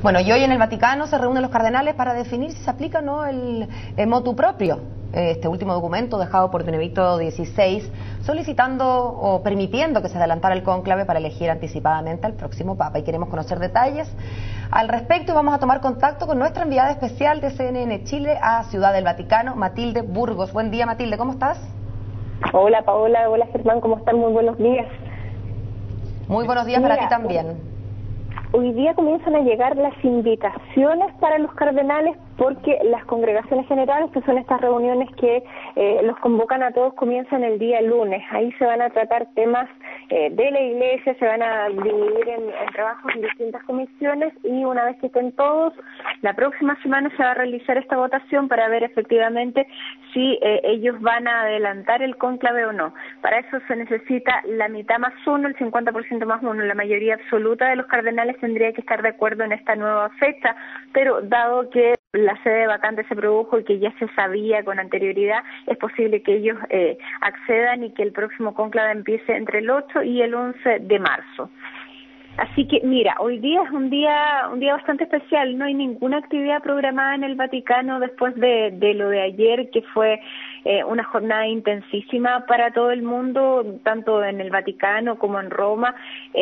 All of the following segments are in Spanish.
Bueno, y hoy en el Vaticano se reúnen los cardenales para definir si se aplica o no el motu propio, este último documento dejado por Benedicto XVI, solicitando o permitiendo que se adelantara el cónclave para elegir anticipadamente al próximo Papa. Y queremos conocer detalles al respecto y vamos a tomar contacto con nuestra enviada especial de CNN Chile a Ciudad del Vaticano, Matilde Burgos. Buen día, Matilde, ¿cómo estás? Hola, Paola. Hola, Germán, ¿cómo están? Muy buenos días. Muy buenos días para ti también. Hoy día comienzan a llegar las invitaciones para los cardenales porque las congregaciones generales, que son estas reuniones que los convocan a todos, comienzan el día lunes. Ahí se van a tratar temas de la Iglesia, se van a dividir en trabajos en distintas comisiones y una vez que estén todos, la próxima semana se va a realizar esta votación para ver efectivamente si ellos van a adelantar el cónclave o no. Para eso se necesita la mitad más uno, el 50% más uno. La mayoría absoluta de los cardenales tendría que estar de acuerdo en esta nueva fecha, pero dado que la sede vacante se produjo y que ya se sabía con anterioridad, es posible que ellos accedan y que el próximo cónclave empiece entre el 8 y el 11 de marzo. Así que, mira, hoy día es un día bastante especial. No hay ninguna actividad programada en el Vaticano después de lo de ayer, que fue una jornada intensísima para todo el mundo, tanto en el Vaticano como en Roma,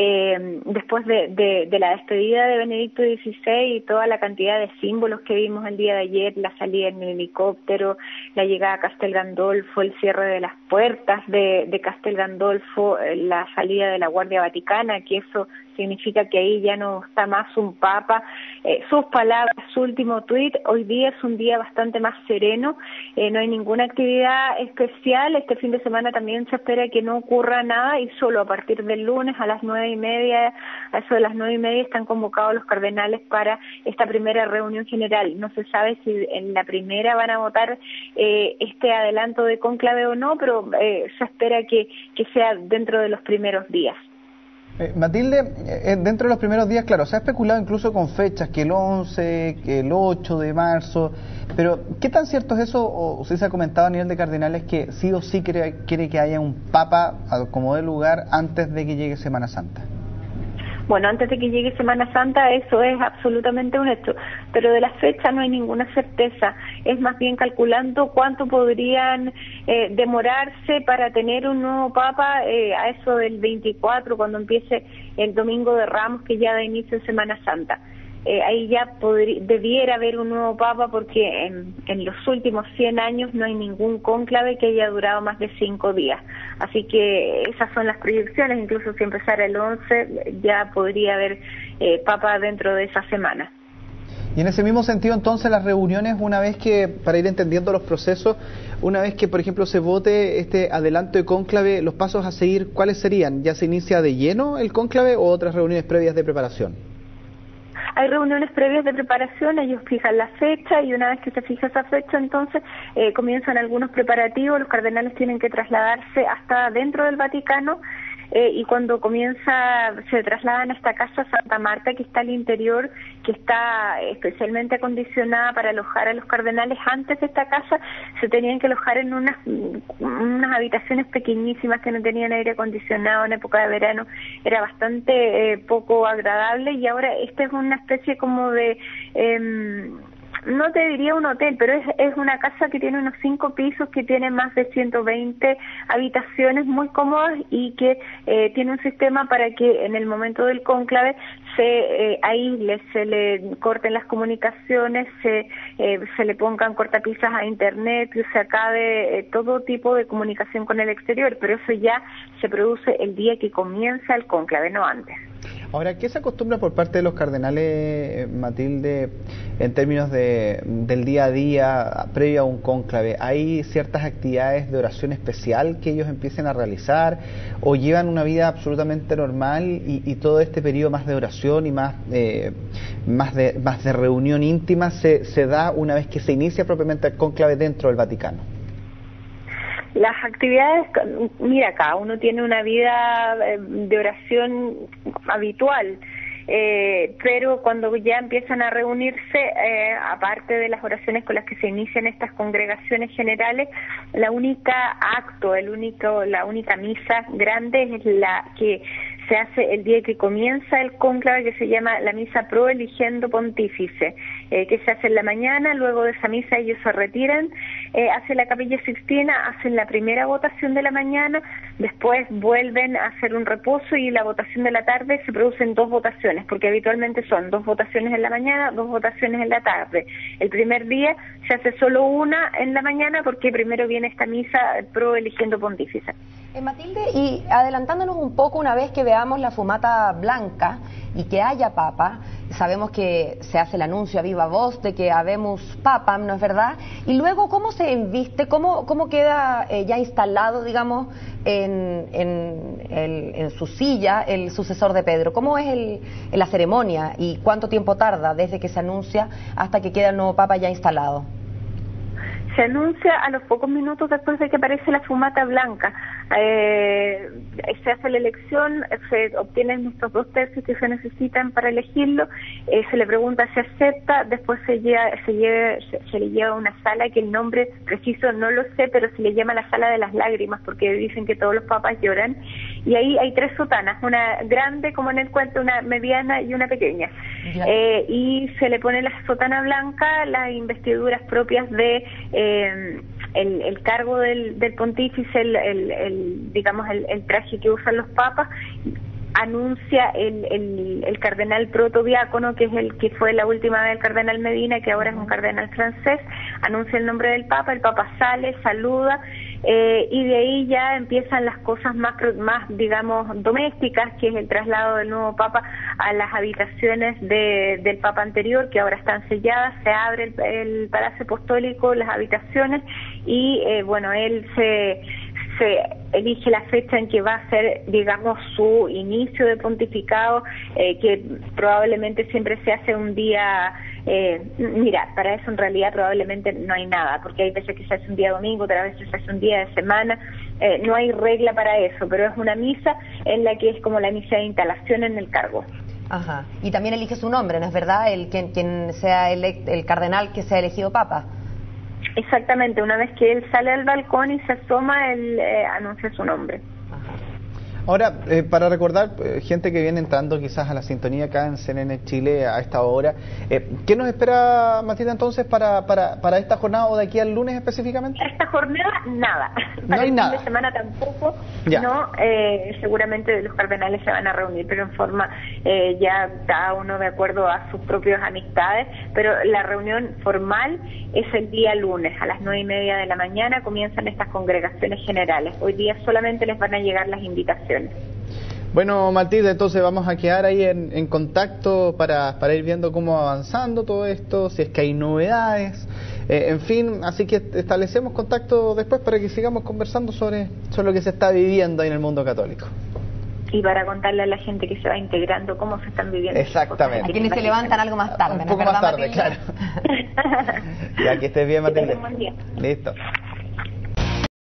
después de la despedida de Benedicto XVI y toda la cantidad de símbolos que vimos el día de ayer, la salida en el helicóptero, la llegada a Castel Gandolfo, el cierre de las puertas de Castel Gandolfo, la salida de la Guardia Vaticana, que eso significa que ahí ya no está más un papa. Sus palabras, su último tuit, hoy día es un día bastante más sereno, no hay ninguna actividad especial. Este fin de semana también se espera que no ocurra nada y solo a partir del lunes a las 9:30, a eso de las 9:30 están convocados los cardenales para esta primera reunión general. No se sabe si en la primera van a votar este adelanto de cónclave o no, pero se espera que sea dentro de los primeros días. Matilde, dentro de los primeros días, claro, se ha especulado incluso con fechas, que el 11, que el 8 de marzo, pero ¿qué tan cierto es eso? O si se ha comentado a nivel de cardenales que sí o sí quiere que haya un papa como de lugar antes de que llegue Semana Santa. Bueno, antes de que llegue Semana Santa eso es absolutamente un hecho, pero de la fecha no hay ninguna certeza, es más bien calculando cuánto podrían demorarse para tener un nuevo Papa a eso del 24, cuando empiece el Domingo de Ramos, que ya da inicio en Semana Santa. Ahí ya debiera haber un nuevo Papa porque en los últimos 100 años no hay ningún cónclave que haya durado más de 5 días. Así que esas son las proyecciones, incluso si empezara el 11 ya podría haber Papa dentro de esa semana. Y en ese mismo sentido, entonces, las reuniones, una vez que, para ir entendiendo los procesos, una vez que, por ejemplo, se vote este adelanto de cónclave, los pasos a seguir, ¿cuáles serían? ¿Ya se inicia de lleno el cónclave o otras reuniones previas de preparación? Hay reuniones previas de preparación, ellos fijan la fecha y una vez que se fija esa fecha, entonces comienzan algunos preparativos. Los cardenales tienen que trasladarse hasta dentro del Vaticano y cuando se trasladan a esta casa Santa Marta, que está al interior, que está especialmente acondicionada para alojar a los cardenales. Antes de esta casa se tenían que alojar en unas habitaciones pequeñísimas que no tenían aire acondicionado en época de verano, era bastante poco agradable, y ahora esta es una especie como de no te diría un hotel, pero es una casa que tiene unos 5 pisos, que tiene más de 120 habitaciones muy cómodas y que tiene un sistema para que en el momento del cónclave se le corten las comunicaciones, se le pongan cortapisas a internet, se acabe todo tipo de comunicación con el exterior, pero eso ya se produce el día que comienza el cónclave, no antes. Ahora, ¿qué se acostumbra por parte de los cardenales, Matilde, en términos del día a día previo a un cónclave? ¿Hay ciertas actividades de oración especial que ellos empiecen a realizar o llevan una vida absolutamente normal y todo este periodo más de oración y más de reunión íntima se da una vez que se inicia propiamente el cónclave dentro del Vaticano? Las actividades, mira, cada uno tiene una vida de oración habitual, pero cuando ya empiezan a reunirse, aparte de las oraciones con las que se inician estas congregaciones generales, la única misa grande es la que se hace el día que comienza el cónclave, que se llama la misa pro eligiendo pontífice, que se hace en la mañana. Luego de esa misa ellos se retiran hacia la Capilla Sixtina, hacen la primera votación de la mañana, después vuelven a hacer un reposo y la votación de la tarde se producen 2 votaciones, porque habitualmente son 2 votaciones en la mañana, 2 votaciones en la tarde. El primer día se hace solo una en la mañana porque primero viene esta misa pro eligiendo pontífice. Matilde, y adelantándonos un poco, una vez que veamos la fumata blanca y que haya papa, sabemos que se hace el anuncio a viva voz de que habemos papam, ¿no es verdad? Y luego, ¿cómo se enviste? ¿Cómo queda ya instalado, digamos, en su silla el sucesor de Pedro? ¿Cómo es la ceremonia y cuánto tiempo tarda desde que se anuncia hasta que queda el nuevo papa ya instalado? Se anuncia a los pocos minutos después de que aparece la fumata blanca. Se hace la elección, se obtienen estos 2 tercios que se necesitan para elegirlo, se le pregunta si acepta, después se le lleva a una sala que el nombre preciso no lo sé, pero se le llama la sala de las lágrimas porque dicen que todos los papas lloran, y ahí hay 3 sotanas, una grande como en el cuento, una mediana y una pequeña. Y se le pone la sotana blanca, las investiduras propias de el cargo del pontífice, digamos el traje que usan los papas. Anuncia el cardenal protodiácono, que es el que fue la última vez el cardenal Medina, que ahora es un cardenal francés, anuncia el nombre del papa, el papa sale, saluda, y de ahí ya empiezan las cosas más digamos domésticas, que es el traslado del nuevo papa a las habitaciones del papa anterior, que ahora están selladas. Se abre el palacio apostólico, las habitaciones, y bueno, él se elige la fecha en que va a ser, digamos, su inicio de pontificado, que probablemente siempre se hace un día, mira, para eso en realidad probablemente no hay nada, porque hay veces que se hace un día domingo, otras veces se hace un día de semana, no hay regla para eso, pero es una misa en la que es como la misa de instalación en el cargo. Ajá, y también elige su nombre, ¿no es verdad? Quien sea el cardenal que sea elegido papa. Exactamente, una vez que él sale al balcón y se asoma, él anuncia su nombre. Ahora, para recordar, gente que viene entrando quizás a la sintonía acá en CNN Chile a esta hora, ¿qué nos espera, Matilde, entonces para esta jornada o de aquí al lunes específicamente? Esta jornada, nada. No hay nada. El fin de semana tampoco, ya. No, seguramente los cardenales se van a reunir, pero en forma ya cada uno de acuerdo a sus propias amistades, pero la reunión formal es el día lunes, a las 9:30 de la mañana comienzan estas congregaciones generales. Hoy día solamente les van a llegar las invitaciones. Bueno, Matilde, entonces vamos a quedar ahí en contacto para ir viendo cómo va avanzando todo esto, si es que hay novedades, en fin, así que establecemos contacto después para que sigamos conversando sobre lo que se está viviendo ahí en el mundo católico. Y para contarle a la gente que se va integrando cómo se están viviendo. Exactamente. A quienes se levantan algo más tarde, un poco más tarde, Matilde? Claro. Ya que estés bien, Matilde. Buen día. Listo.